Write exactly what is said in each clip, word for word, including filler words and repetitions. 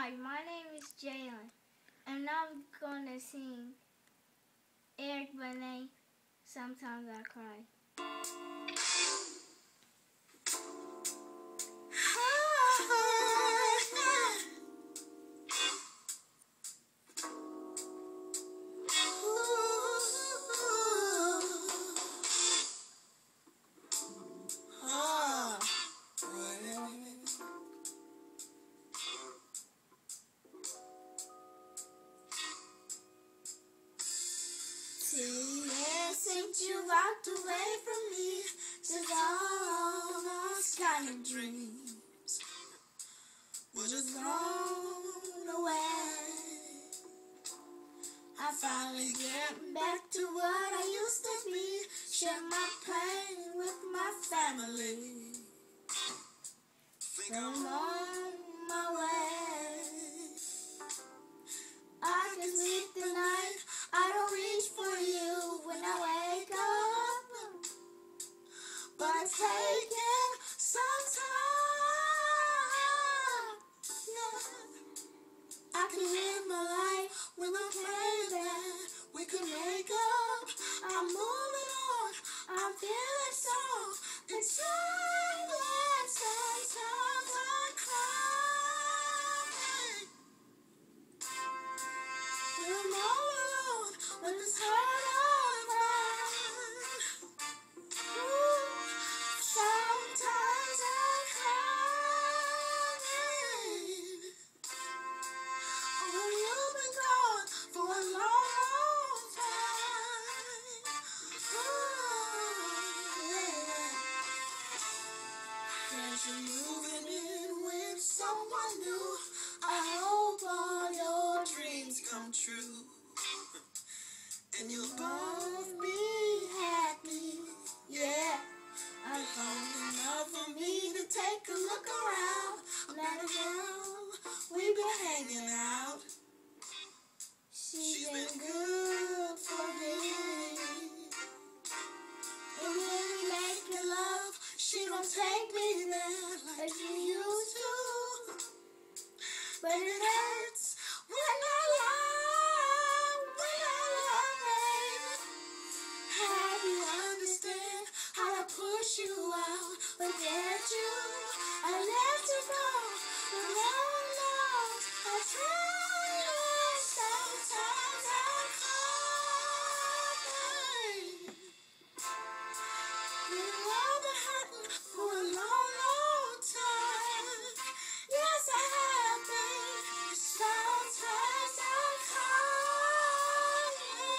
Hi, my name is Jalen, and I'm going to sing Eric Benet, Sometimes I Cry. Tears since you walked away from me, since all those kind of dreams were just thrown away. I finally get back to what I used to be, share my pain with my family. Think I'm on my way. I can sleep the night, I don't reach for you when I wake up, but it's taking some time. Yeah. I can live my life with no pray that we could make up. I'm moving on, I'm feeling so excited. Sometimes I cry. I'm all alone with this heart of mine. Sometimes I cry. Oh, you've been gone for a long, long time. Oh, yeah. As you're moving in with someone new, I hope all your dreams come true, and you'll both be happy. Yeah, I found enough for me to take a look around. Met a girl, we've been hanging out. She's been good for me. And when we make love, she don't take me there like you used to. But it hurts when I lie, when I lie. Have you understand how I push you out, forget you, I let you go, but Lord knows I tried. Sometimes I cry. You know been hurting for a long, long time. Yes, I have been. Sometimes I cry.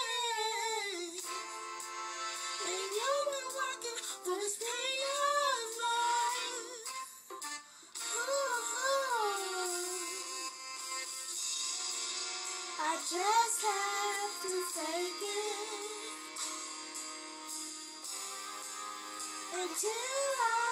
And you've been working for this pain of mine. Ooh. I just have to take it until I